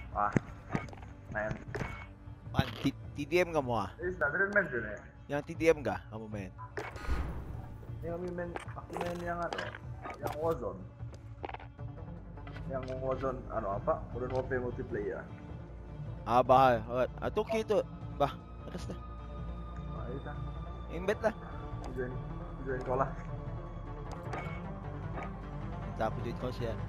Ah, main. Pan, TDM ka mo ah? Standard main din eh. Yang TDM ka? Kamu main? Yung main, aku main yang ano, yang Warzone. Yang Warzone, ano apa? Modern Warfare multiplayer. Ah, bahay. Ato kito. Bah, atas na. Ayun na. Imbet lah. Join ko lah. Tapos dito ko siya.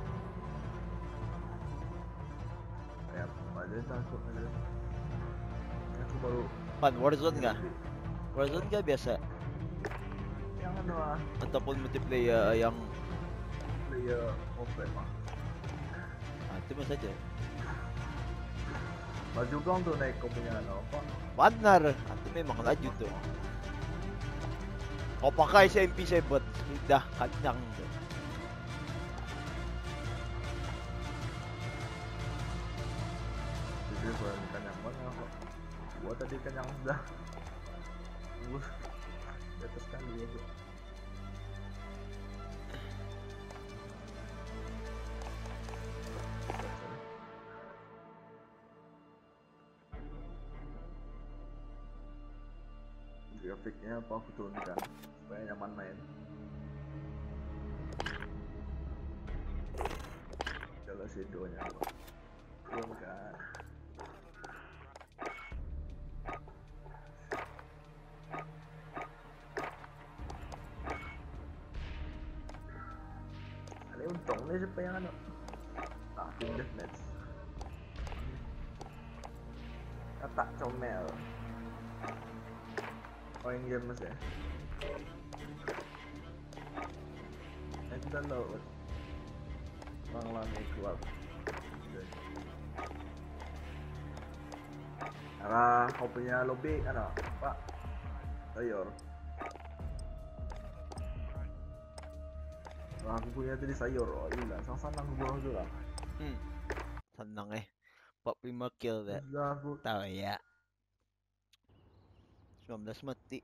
Kaya, pwede tayo. Aku baru. Pan, Warzone ka? Warzone ka biasa? Yang ano ah, Ataupun multiplayer yang... player Warfare mah. Itu mas saja. Baju bang tuh naik kau punya ano apa? Benar, itu memang laju tuh. Kau pakai si MP7, sudah kenyang tuh. Jadi gua kenyang banget apa? Gua tadi kenyang sudah. Di atas kali ya tuh. Grafiknya apa aku turunkan supaya nyaman main. Kalau shadownya apa? Turunkan. Ini untung nih siapa yang ano? Tim deathmatch. Kata comel. Main game mas ya. Kita load. Lang club. Arah kau punya lobby ano? Pak. Sayor. Aku punya tadi sayur. Oh iya, sang-sang aku buang dulu lah. Senang 45 kill dah. Aku Tahu ya. 19 mati.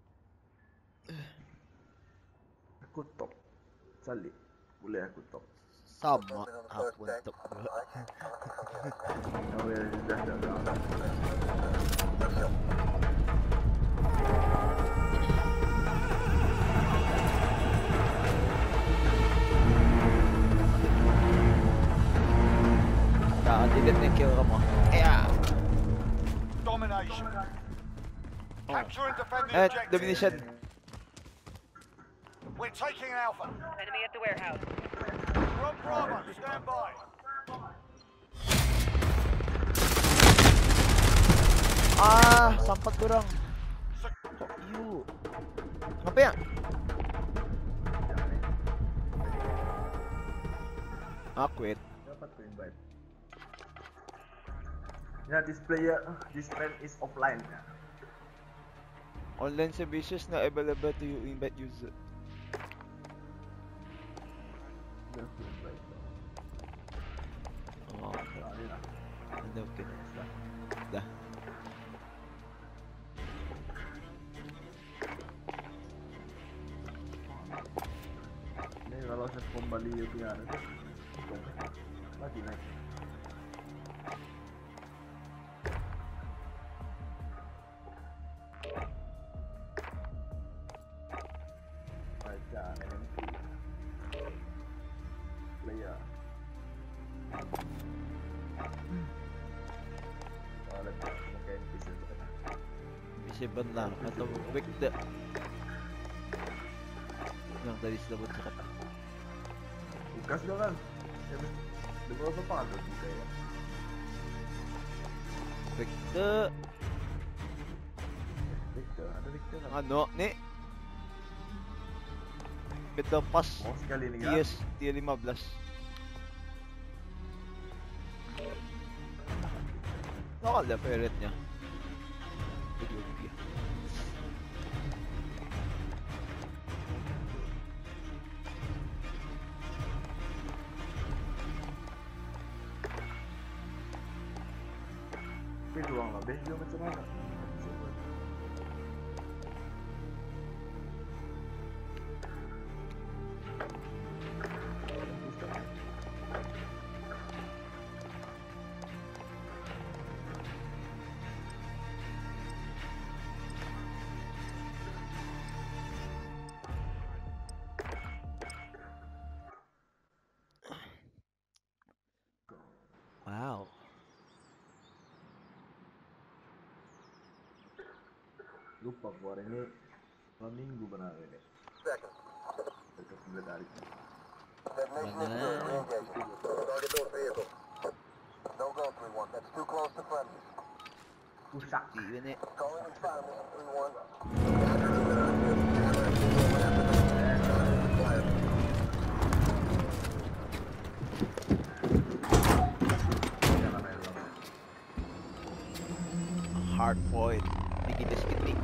Aku top. Salib. Boleh aku top. Sama aku top bro. Oh ya sudah. Nah, delete na kill ka mo. Yeah. Domination. Capture and defend the objective. Domination. We're taking Alpha. Enemy at the warehouse. We're on Bravo. Stand by. Ah, sampat kurang. You. Apa ya? Quit. Dapat tuh invite. Ya, this friend is offline ya. Online services na available to you invite user. Udah aku invite. Oh, okay. Okay. Dah. Ini kalau saya kembali punya itu lagi naik. Baca NMP player. Kalau pakai NPC itu kan. Bisa benar atau back the yang tadi disebut cakap. Bukas dong kan. Ya berapa pangan juga ya. Victor Ada Victor. ano ni Victor pas Oh sekali ini kan. yes tier 15. Nakala parent niya. Ethiopia. Ini doang lah, beh juga macam mana? Lupa gua hari ini 2 minggu benar ini. Dekat dari. Mana? Pusak. Ini hard point. Dikit-dikit nih.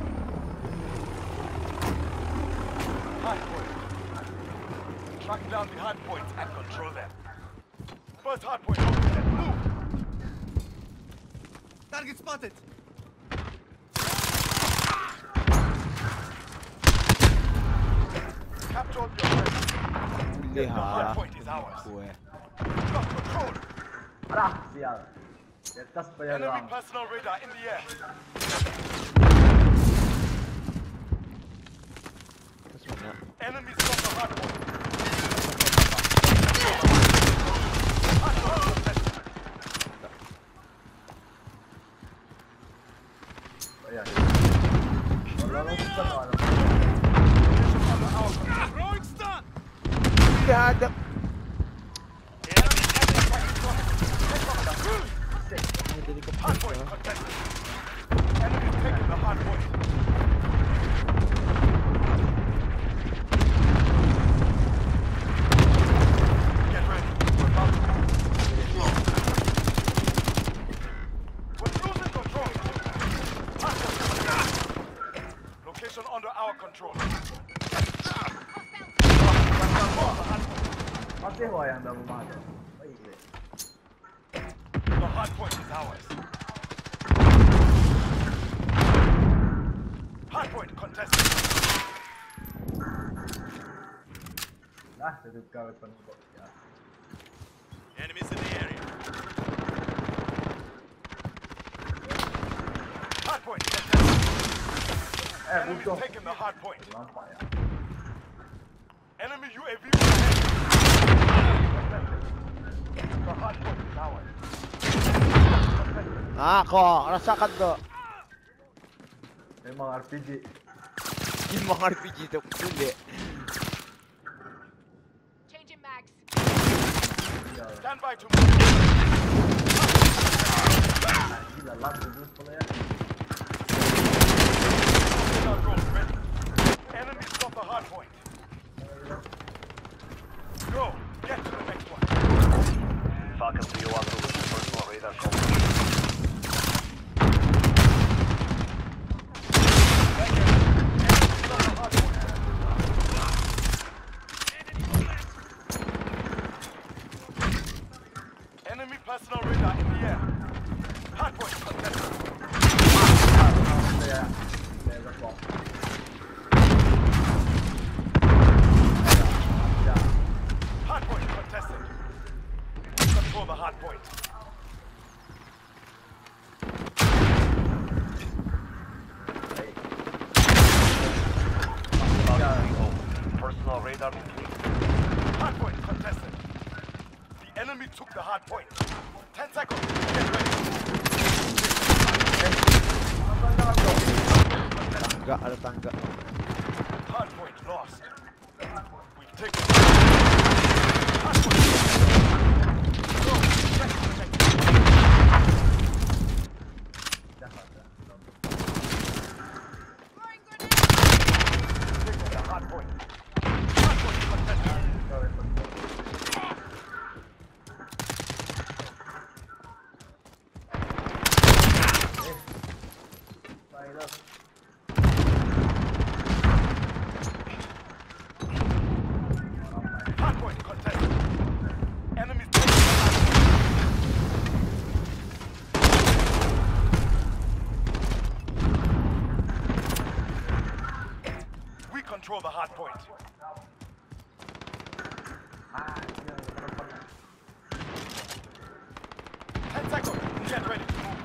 Hard point. Track down the hard points and control them. First hard point. Move. Target spotted. Capture objective. Huli ha. Hard point is ours. Gue. Got control. Arah, sial. Di atas pa yan Enemy lang. personal radar in the air. Terus mana? Enemies got the hard point. Ayan. Wala nang pusak na ano. Throwing stun. Hindi hadap. Madali ka Hard point contested. Enemies taking the hard point. Get ready. We're about to move. We're losing control. Hard point. Location under our control. Kasi ho yang dah bumado. Baik. The hard point is ours. Hard point contested. Ah, tutup ka pa ng bot. Enemies in the area. Hard point contested. Buto. Enemies taking the hard point. Nampak ya. Enemy UAV overhead. The hard point is ours. Ako, rasakan to. May mga RPG. Yung mga RPG to. Hindi. Changing mags. Stand by to move. Gila, langsung terus pala yan. Radar drones ready. Enemies got the hard point. Go. Get to the next one. Falcon 301 moving. Personal radar call. Enemy personal radar in the air. Hard point contested. Saya. Saya berpok. Hard point contested. Control the hard point. Falcon 301. Personal radar complete. Hard point contested. The enemy took the hard point. 10 seconds. Get ready. Tangga, ada tangga. Hard point lost. We've taken hard point. Go. Check the objective. Throwing grenade. Taking the hard point. Hard point contested. Hard point contested. Enemies taking the hard point. We control the hard point. Ah, gila, kenapa? 10 seconds. Get ready to move.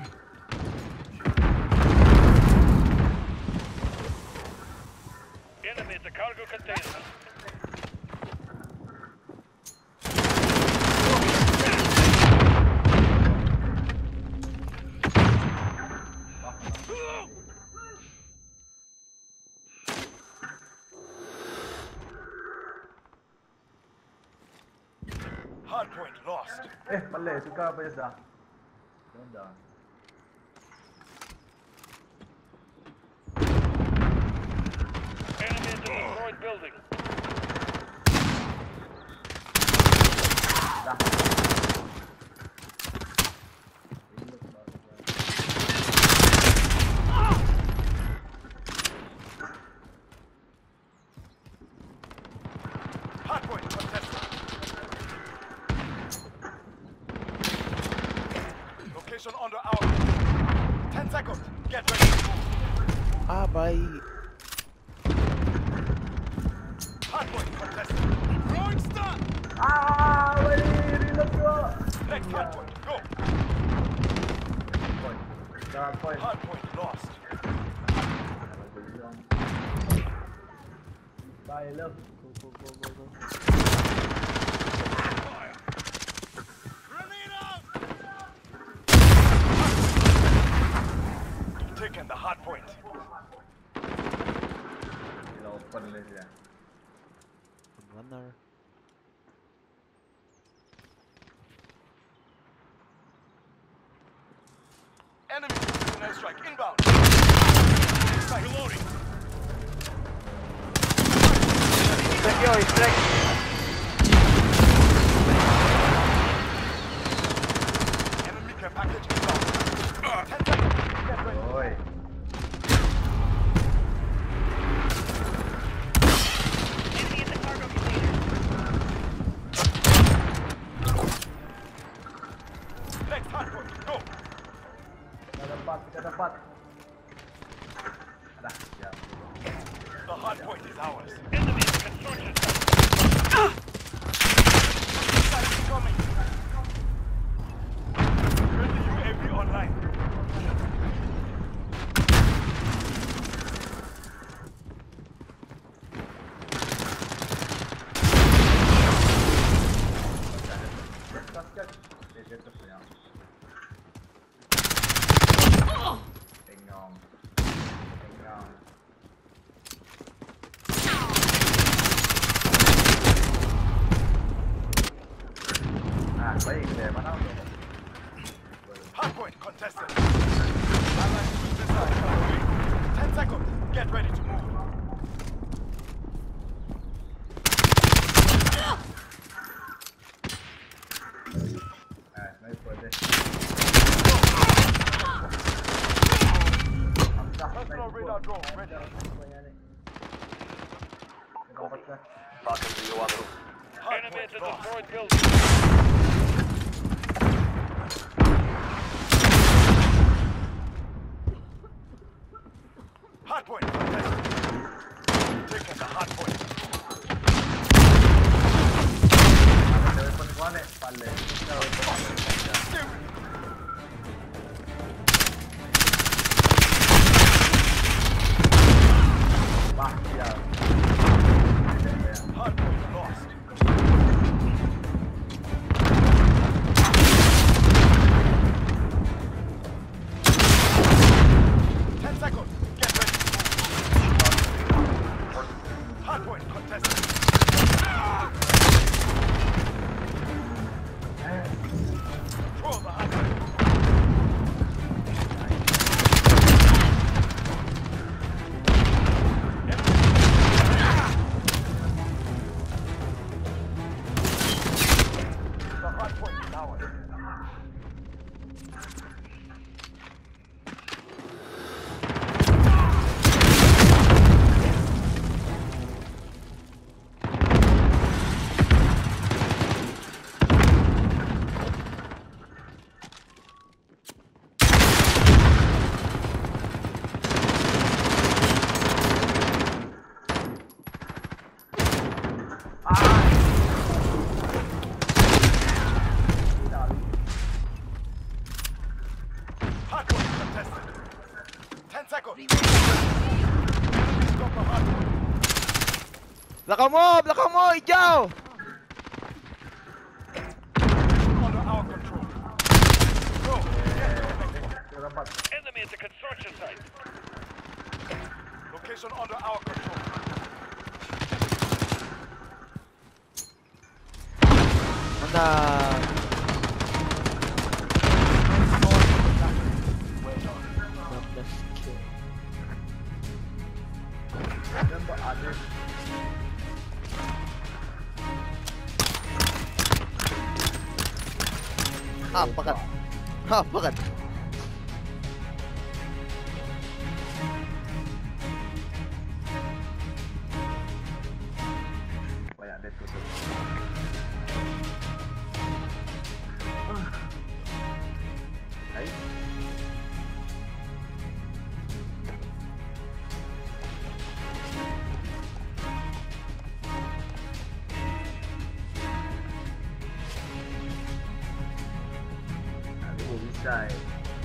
Enemy at the cargo container. Palle, suka apa ya dah? Dah. Enemy in the destroyed building. Dah. Hardpoint contested. Location under our. 10 seconds. Get ready to move. Ah, baik. Hardpoint contested. Throwing stun. Wait, reload ko. Next hardpoint. Go. Point. Dah point. Hardpoint lost. Bye, love. Go, go, go, go, go. Grenade out. You've taken the hardpoint. Sila open ulit siya. Runner. Enemy precision airstrike inbound. Reloading. Enemy care package inbound. 10 seconds. Get ready. Oi. Enemy in the cargo container. Next hardpoint. Go. Kita dapat. Dah, siap. The hardpoint is ours. Enemy in the construction site. Missiles incoming. Friendly UAV online. Kaskat. Dia tu punya. Tengok. Tengok. Baik dia mana tu? Hardpoint contested. Allied missiles on the way. 10 seconds. Get ready to move. Sniper dia. Personal radar drone ready. Dapat dah. Falcon to your group. Enemy in Hardpoint the lost. destroyed building. Hardpoint contested. Taking the hardpoint. Ada weapon kau ni, palle. Wah, siap. Hardpoint lost. Belakang mo, hijau. Under our control. Go. Rapat. Enemy at the construction site. Location under our control. Mana? Apa kan? Apa kan? Banyak dead tuh. Hai. Aduh, bisa ya.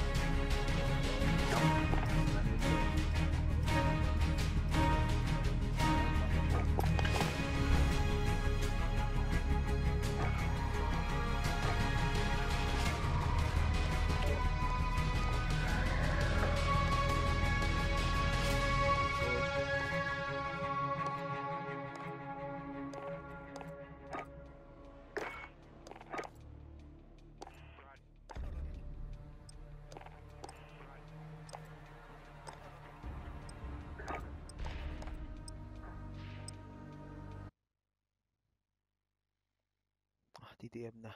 TTM na.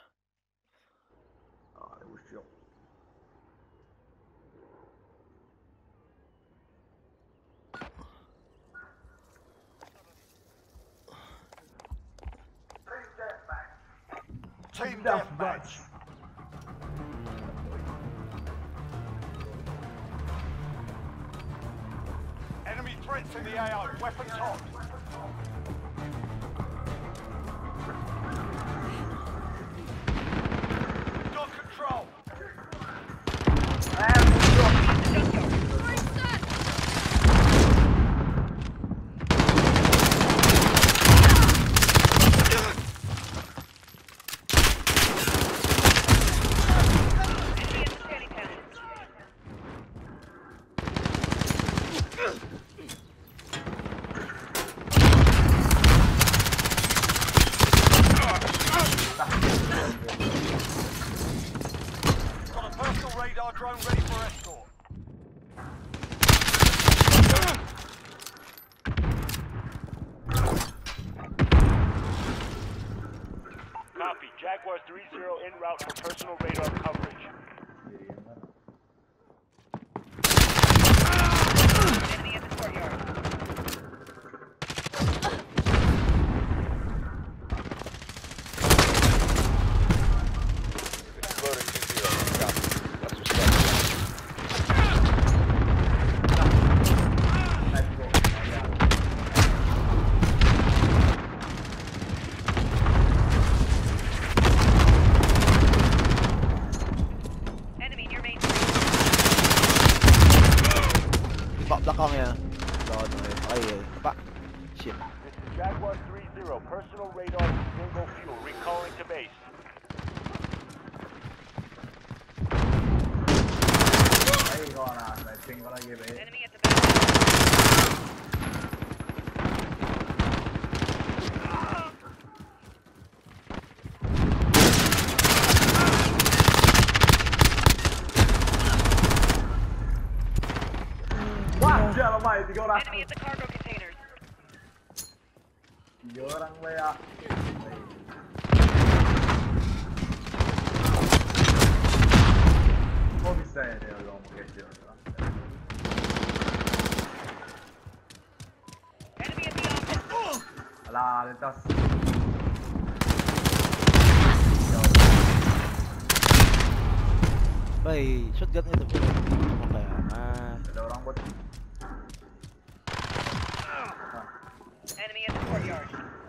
Ay, usyok. Team deathmatch. Enemy threats in the AO. Weapons hot. Got control. Enemy at the scanning panel. Got a personal radar drone ready for escort. Copy. Jaguar 3-0 en route for personal radar coverage. Enemy at the courtyard. Explorer 2-0. Copy. Let's respect. Enemy near main. Pak belakang ya. Lawan ay pak. Shit. This is Jaguar 3-0. Personal radar with single fuel. Recalling to base. Ay, ikaw na. Sniping ko lagi, be. Enemy at the back. Wah, dia lemah, 3 orang. Enemy at the cargo containers. 3 orang, be ya. Kok bisa ya dia ngomong kayak gitu? Enemy at the office. Alah, lintas. Bay, shotgun gitu bro. Apa kaya? Ada orang buat. Enemy at the courtyard.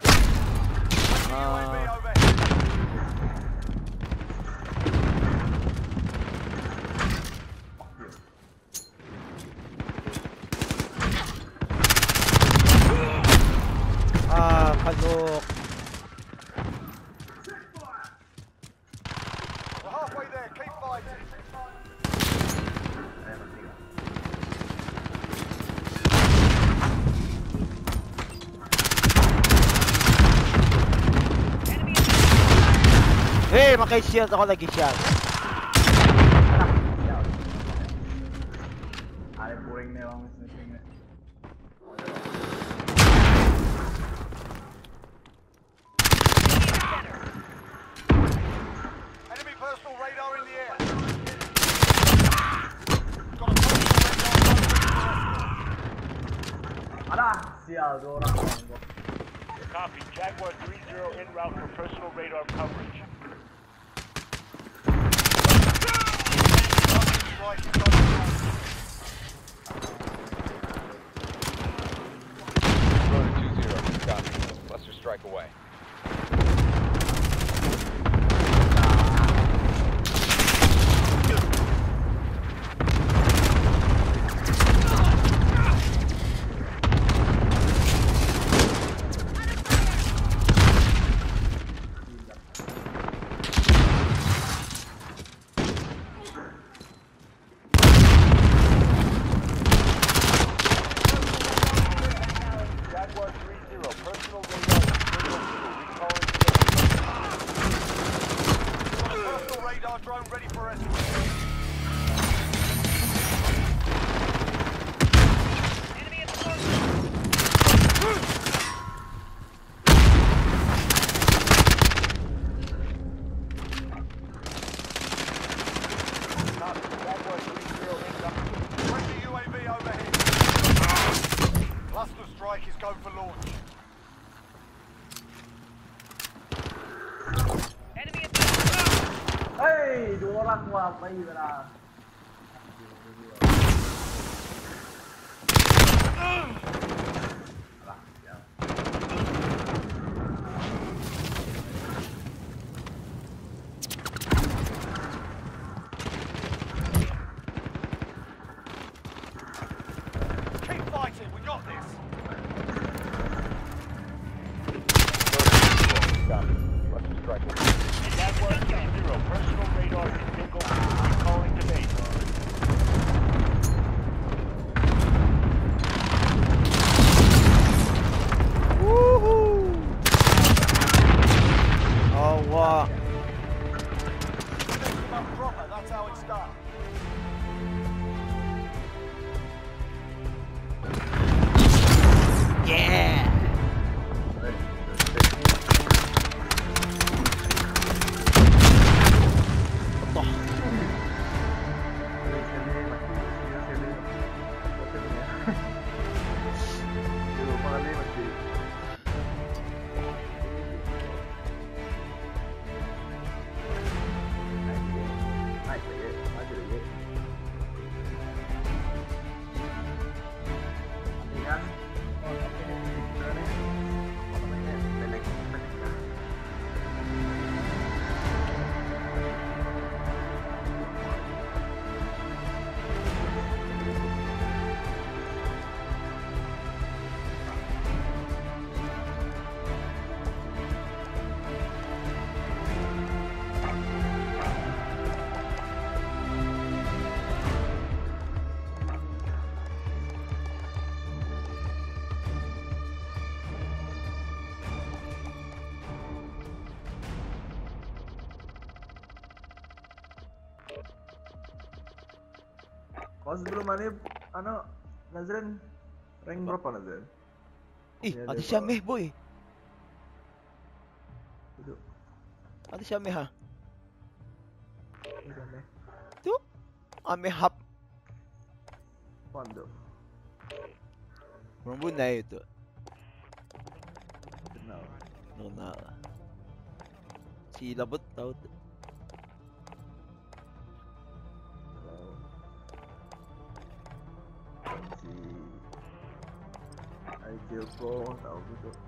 UAV Ah, overhead. Kagok. We're halfway there. Keep fighting. Ayan, tiga. Enemy at the Hey, maka-shield ako lagi shield. Ada boring nih orang sniping nih. Enemy personal radar in sial, 2 orang. Copy. Jaguar 3-0 en route for personal radar coverage. Strike is going for launch. Rotor 2-0. Copy. Cluster strike away. Jaguar 3-0. Personal radar is single fuel. Recalling today. Personal radar drone ready for escort. Enemy at the courtyard. Copy. Jaguar 3-0 en route. Friendly UAV overhead. Cluster strike is going for launch. Enemy at the courtyard. Hei, 2 orang gua apa ini lah. Alah, ya. Keep fighting, we got this. Copy. Cluster strike away. Jaguar 3-0. Personal radar is single fuel. Recalling to base. Woohoo! Oh, wow. Finish them up proper, that's how it's done. Yeah! Toh. Kau sebelum mana, Nazrin, rank berapa Nazrin? Ih, Ni ada ada Syameh boy. Duduk. Ada Syameh ha. Duduk ni. Tu. Ameh hap. Pondok. Orang Brunei tu. Kenal. Kenal. Si Labut tahu tu. Si Aikil Pro tahu betul.